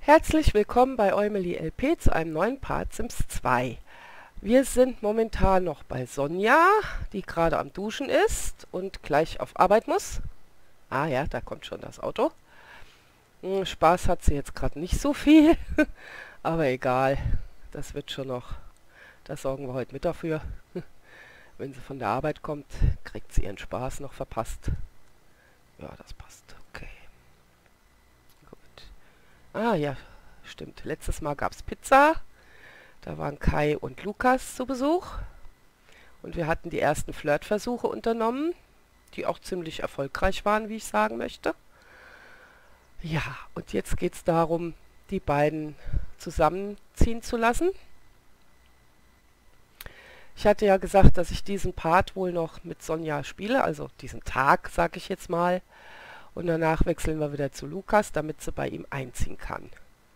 Herzlich willkommen bei Eumeli LP zu einem neuen Part Sims 2. Wir sind momentan noch bei Sonja, die gerade am Duschen ist und gleich auf Arbeit muss. Ah ja, da kommt schon das Auto. Spaß hat sie jetzt gerade nicht so viel, aber egal, das wird schon noch. Da sorgen wir heute mit dafür. Wenn sie von der Arbeit kommt, kriegt sie ihren Spaß noch verpasst. Ja, das passt. Okay. Gut. Ah ja, stimmt. Letztes Mal gab es Pizza. Da waren Kai und Lukas zu Besuch. Und wir hatten die ersten Flirtversuche unternommen, die auch ziemlich erfolgreich waren, wie ich sagen möchte. Ja, und jetzt geht es darum, die beiden zusammenziehen zu lassen. Ich hatte ja gesagt, dass ich diesen Part wohl noch mit Sonja spiele, also diesen Tag, sag ich jetzt mal. Und danach wechseln wir wieder zu Lukas, damit sie bei ihm einziehen kann.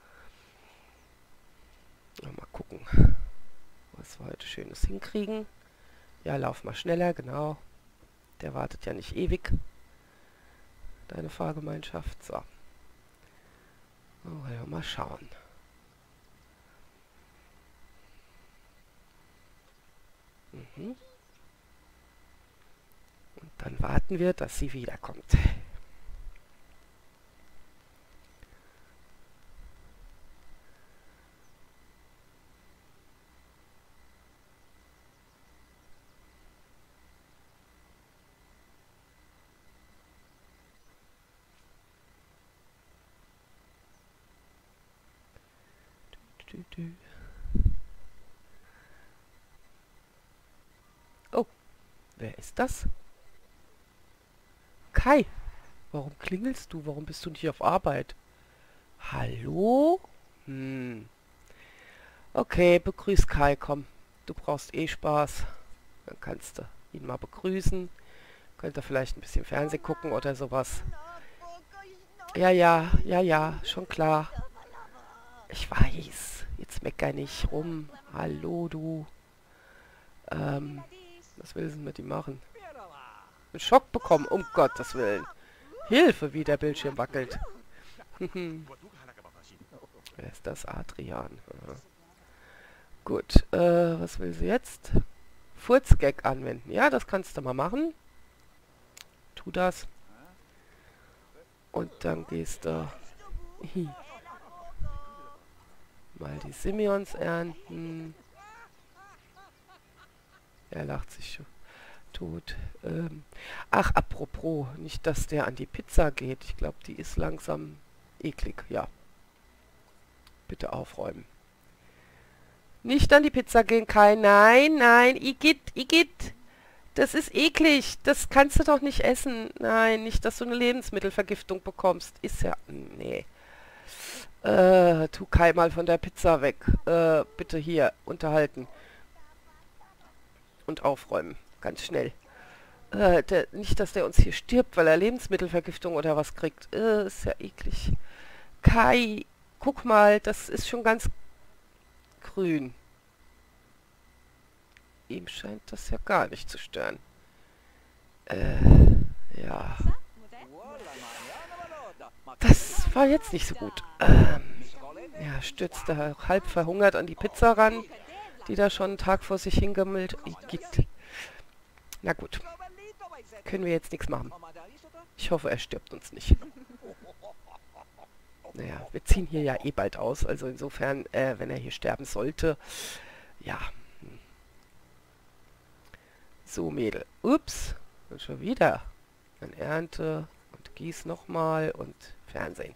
Mal gucken, was wir heute Schönes hinkriegen. Ja, lauf mal schneller, genau. Der wartet ja nicht ewig. Deine Fahrgemeinschaft. So. Oh, ja, mal schauen. Und dann warten wir, dass sie wiederkommt. Oh, wer ist das? Kai, warum klingelst du? Warum bist du nicht auf Arbeit? Hallo? Okay, begrüß Kai, komm. Du brauchst eh Spaß. Dann kannst du ihn mal begrüßen. Könnt ihr vielleicht ein bisschen Fernsehen gucken oder sowas. Ja, ja, ja, ja, schon klar. Ich weiß. Jetzt mecker nicht rum. Hallo, du. Was will sie mit ihm machen? Einen Schock bekommen, um Gottes Willen. Hilfe, wie der Bildschirm wackelt. Wer ist das? Adrian. Aha. Gut, was will sie jetzt? Furzgag anwenden. Ja, das kannst du mal machen. Tu das. Und dann gehst du mal die Simeons ernten. Er lacht sich schon tot. Ach, apropos, nicht, dass der an die Pizza geht. Ich glaube, die ist langsam eklig. Ja. Bitte aufräumen. Nicht an die Pizza gehen, Kai. Nein, nein. Igitt. Das ist eklig. Das kannst du doch nicht essen. Nein, nicht, dass du eine Lebensmittelvergiftung bekommst. Ist ja... Nee. Tu Kai mal von der Pizza weg. Bitte hier unterhalten. Und aufräumen. Ganz schnell. Nicht, dass der uns hier stirbt, weil er Lebensmittelvergiftung oder was kriegt. Ist ja eklig. Kai, guck mal, das ist schon ganz grün. Ihm scheint das ja gar nicht zu stören. Ja. Das war jetzt nicht so gut. Ja, stürzt da halb verhungert an die Pizza ran, die da schon einen Tag vor sich hingammelt gibt. Na gut. Können wir jetzt nichts machen. Ich hoffe, er stirbt uns nicht. Naja, wir ziehen hier ja eh bald aus. Also insofern, wenn er hier sterben sollte, ja. So, Mädel. Ups. Und schon wieder. Dann ernte und gieß nochmal und Fernsehen.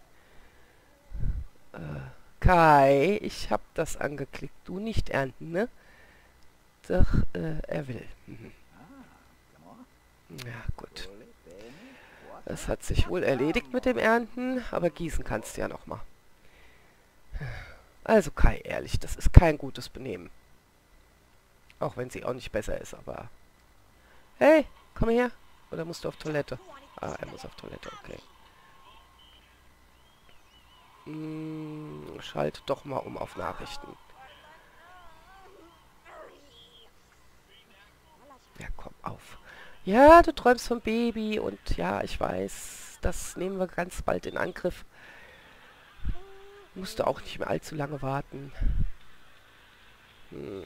Kai, ich hab das angeklickt. Du nicht ernten, ne? Doch, er will. Ja, gut. Das hat sich wohl erledigt mit dem Ernten, aber gießen kannst du ja nochmal. Also Kai, ehrlich, das ist kein gutes Benehmen. Auch wenn sie auch nicht besser ist, aber... Hey, komm her. Oder musst du auf Toilette? Ah, er muss auf Toilette, okay. Schalte doch mal um auf Nachrichten. Ja, komm, auf. Ja, du träumst vom Baby und ja, ich weiß, das nehmen wir ganz bald in Angriff. Musste auch nicht mehr allzu lange warten. Hm.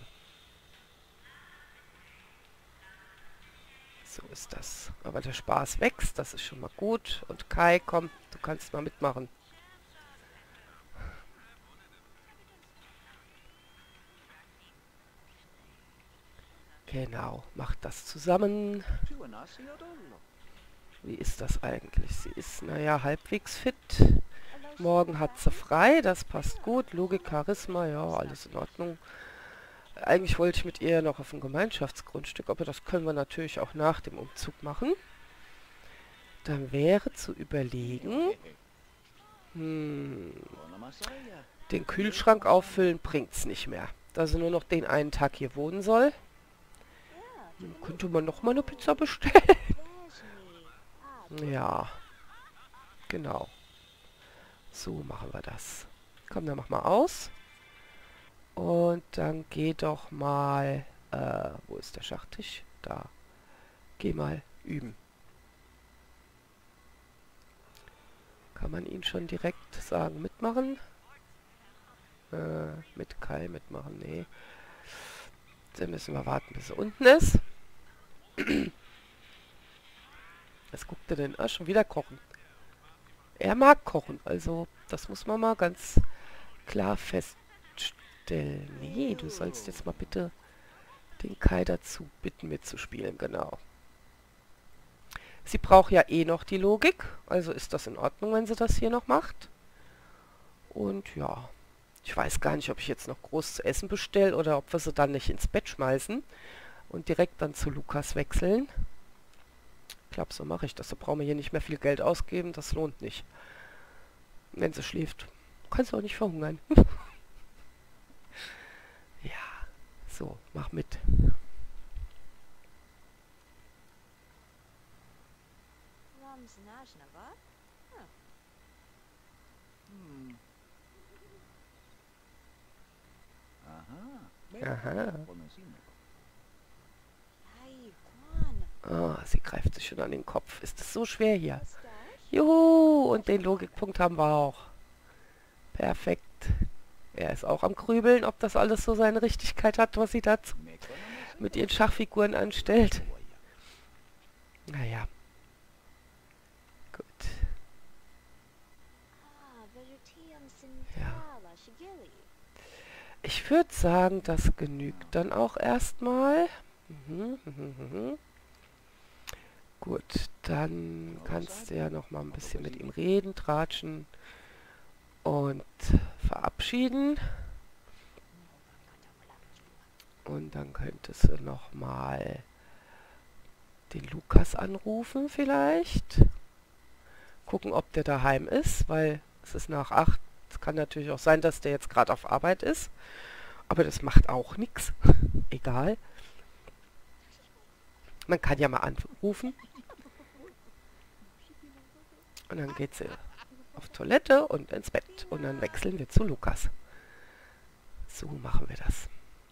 So ist das. Aber der Spaß wächst, das ist schon mal gut. Und Kai, komm, du kannst mal mitmachen. Genau, macht das zusammen. Wie ist das eigentlich? Sie ist, naja, halbwegs fit. Morgen hat sie frei, das passt gut. Logik, Charisma, ja, alles in Ordnung. Eigentlich wollte ich mit ihr noch auf ein Gemeinschaftsgrundstück, aber das können wir natürlich auch nach dem Umzug machen. Dann wäre zu überlegen, den Kühlschrank auffüllen bringt's nicht mehr. Da sie nur noch den einen Tag hier wohnen soll. Könnte man noch mal eine Pizza bestellen? Ja, genau. So machen wir das. Komm, dann mach mal aus. Und dann geh doch mal... wo ist der Schachtisch? Da. Geh mal üben. Kann man ihn schon direkt sagen, mitmachen? Mit Kai mitmachen, nee. Dann müssen wir warten, bis er unten ist. Was guckt er denn? Ah, schon wieder kochen. Er mag kochen, also das muss man mal ganz klar feststellen. Nee, du sollst jetzt mal bitte den Kai dazu bitten mitzuspielen, genau. Sie braucht ja eh noch die Logik, also ist das in Ordnung, wenn sie das hier noch macht. Und ja, ich weiß gar nicht, ob ich jetzt noch groß zu essen bestelle oder ob wir sie dann nicht ins Bett schmeißen und direkt dann zu Lukas wechseln. Ich glaube, so mache ich das. Da brauchen wir hier nicht mehr viel Geld ausgeben, das lohnt nicht. Wenn sie schläft, kannst du auch nicht verhungern. Ja, so, mach mit. Aha. Oh, sie greift sich schon an den Kopf. Ist es so schwer hier? Juhu, und den Logikpunkt haben wir auch. Perfekt. Er ist auch am Grübeln, ob das alles so seine Richtigkeit hat, was sie da mit ihren Schachfiguren anstellt. Naja. Gut. Ja. Ich würde sagen, das genügt dann auch erstmal. Gut, dann kannst du ja noch mal ein bisschen mit ihm reden, tratschen und verabschieden. Und dann könntest du noch mal den Lukas anrufen vielleicht. Gucken, ob der daheim ist, weil es ist nach 8. Es kann natürlich auch sein, dass der jetzt gerade auf Arbeit ist. Aber das macht auch nichts. Egal. Man kann ja mal anrufen. Und dann geht sie auf Toilette und ins Bett. Und dann wechseln wir zu Lukas. So machen wir das.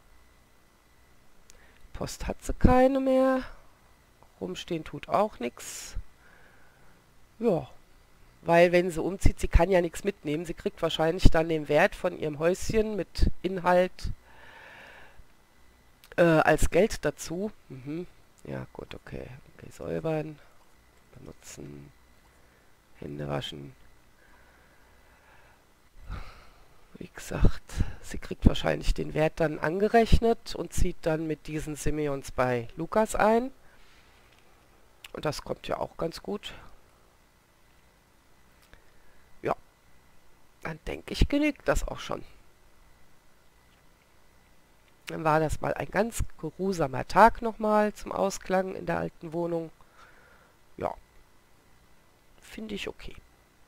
Post hat sie keine mehr. Rumstehen tut auch nichts. Ja. Weil wenn sie umzieht, sie kann ja nichts mitnehmen. Sie kriegt wahrscheinlich dann den Wert von ihrem Häuschen mit Inhalt als Geld dazu. Ja, gut, okay. Okay, säubern, benutzen, Hände waschen. Wie gesagt, sie kriegt wahrscheinlich den Wert dann angerechnet und zieht dann mit diesen Simeons bei Lukas ein. Und das kommt ja auch ganz gut. Ja, dann denke ich, genügt das auch schon. Dann war das mal ein ganz geruhsamer Tag nochmal zum Ausklang in der alten Wohnung. Ja, finde ich okay.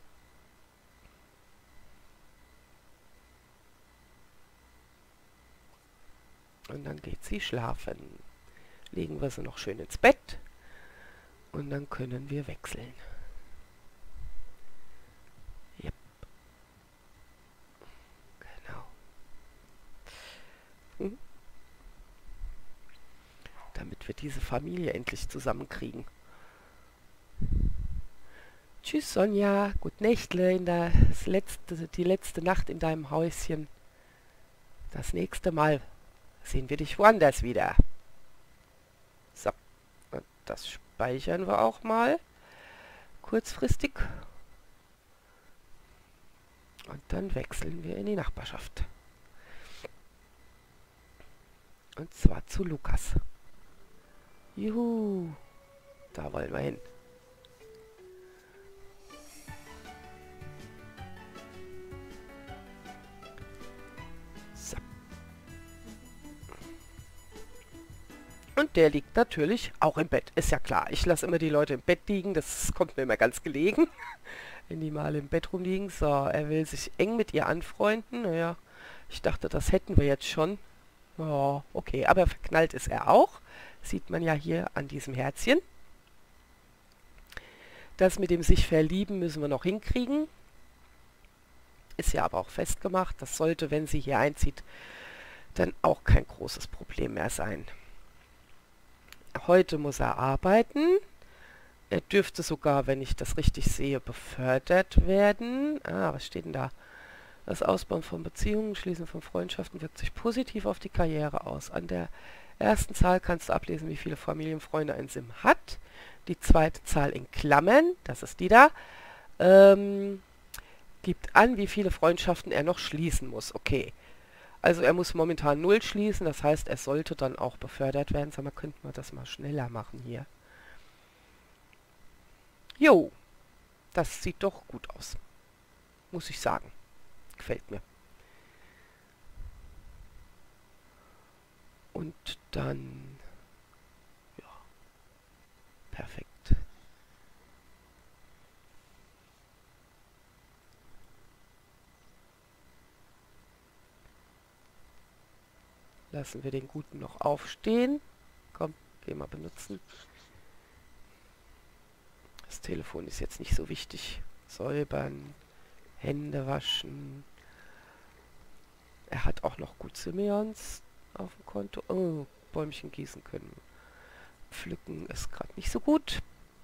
Und dann geht sie schlafen. Legen wir sie noch schön ins Bett und dann können wir wechseln. Yep. Genau. Damit wir diese Familie endlich zusammenkriegen. Tschüss Sonja, gut Nächtle die letzte Nacht in deinem Häuschen. Das nächste Mal sehen wir dich woanders wieder. So, und das speichern wir auch mal kurzfristig. Und dann wechseln wir in die Nachbarschaft. Und zwar zu Lukas. Juhu, da wollen wir hin. So. Und der liegt natürlich auch im Bett. Ist ja klar, ich lasse immer die Leute im Bett liegen. Das kommt mir immer ganz gelegen, wenn die mal im Bett rumliegen. So, er will sich eng mit ihr anfreunden. Naja, ich dachte, das hätten wir jetzt schon. Ja, okay, aber verknallt ist er auch. Sieht man ja hier an diesem Herzchen. Das mit dem sich verlieben müssen wir noch hinkriegen. Ist ja aber auch festgemacht. Das sollte, wenn sie hier einzieht, dann auch kein großes Problem mehr sein. Heute muss er arbeiten. Er dürfte sogar, wenn ich das richtig sehe, befördert werden. Ah, was steht denn da? Das Ausbauen von Beziehungen, Schließen von Freundschaften wirkt sich positiv auf die Karriere aus. An der ersten Zahl kannst du ablesen, wie viele Familienfreunde ein Sim hat. Die zweite Zahl in Klammern, das ist die da, gibt an, wie viele Freundschaften er noch schließen muss. Okay, also er muss momentan 0 schließen, das heißt, er sollte dann auch befördert werden. Sag mal, könnten wir das mal schneller machen hier. Jo, das sieht doch gut aus, muss ich sagen. Gefällt mir. Und dann, ja, perfekt. Lassen wir den Guten noch aufstehen. Komm, geh mal benutzen. Das Telefon ist jetzt nicht so wichtig. Säubern, Hände waschen. Er hat auch noch gut Simeons auf dem Konto. Oh, Bäumchen gießen können. Pflücken ist gerade nicht so gut.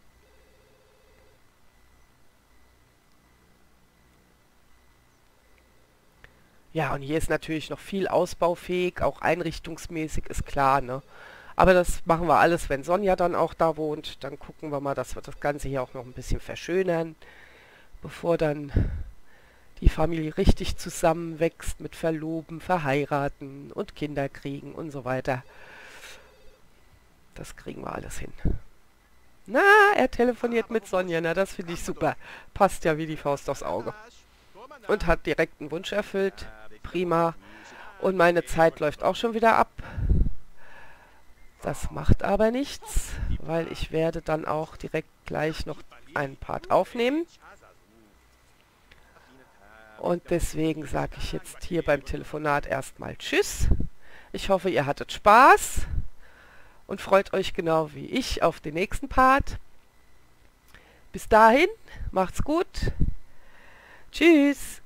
Ja, und hier ist natürlich noch viel ausbaufähig, auch einrichtungsmäßig, ist klar, ne? Aber das machen wir alles, wenn Sonja dann auch da wohnt. Dann gucken wir mal, dass wir das Ganze hier auch noch ein bisschen verschönern, bevor dann die Familie richtig zusammenwächst mit Verloben, Verheiraten und Kinder kriegen und so weiter. Das kriegen wir alles hin. Na, er telefoniert mit Sonja, na, das finde ich super. Passt ja wie die Faust aufs Auge. Und hat direkt einen Wunsch erfüllt. Prima. Und meine Zeit läuft auch schon wieder ab. Das macht aber nichts, weil ich werde dann auch direkt gleich noch einen Part aufnehmen. Und deswegen sage ich jetzt hier beim Telefonat erstmal Tschüss. Ich hoffe, ihr hattet Spaß und freut euch genau wie ich auf den nächsten Part. Bis dahin, macht's gut. Tschüss.